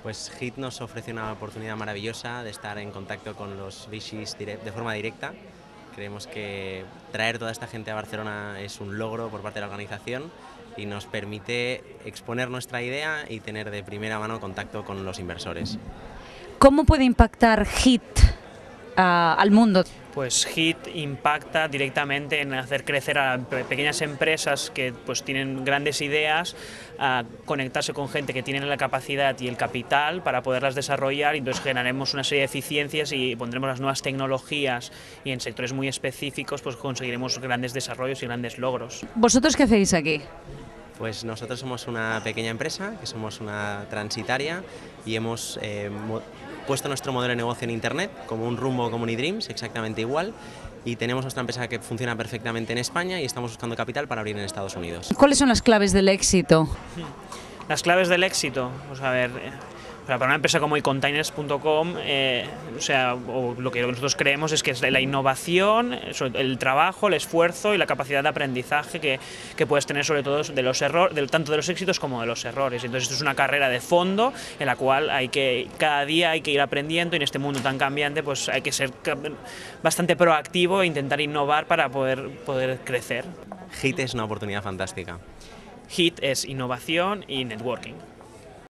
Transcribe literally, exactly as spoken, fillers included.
Pues HIT nos ofrece una oportunidad maravillosa de estar en contacto con los V Cs de forma directa. Creemos que traer toda esta gente a Barcelona es un logro por parte de la organización y nos permite exponer nuestra idea y tener de primera mano contacto con los inversores. ¿Cómo puede impactar HIT uh, al mundo? Pues HIT impacta directamente en hacer crecer a pequeñas empresas que pues tienen grandes ideas, a conectarse con gente que tiene la capacidad y el capital para poderlas desarrollar, y entonces generaremos una serie de eficiencias y pondremos las nuevas tecnologías, y en sectores muy específicos pues conseguiremos grandes desarrollos y grandes logros. ¿Vosotros qué hacéis aquí? Pues nosotros somos una pequeña empresa, que somos una transitaria, y hemos eh, puesto nuestro modelo de negocio en Internet como un Rumbo como Unidreams, exactamente igual, y tenemos nuestra empresa que funciona perfectamente en España y estamos buscando capital para abrir en Estados Unidos. ¿Cuáles son las claves del éxito? Las claves del éxito, pues a ver, para una empresa como icontainers punto com, eh, o sea, o lo que nosotros creemos es que es la innovación, el trabajo, el esfuerzo y la capacidad de aprendizaje que, que puedes tener, sobre todo de los errores, del, tanto de los éxitos como de los errores. Entonces esto es una carrera de fondo en la cual hay que, cada día hay que ir aprendiendo, y en este mundo tan cambiante pues hay que ser bastante proactivo e intentar innovar para poder, poder crecer. HIT es una oportunidad fantástica. HIT es innovación y networking.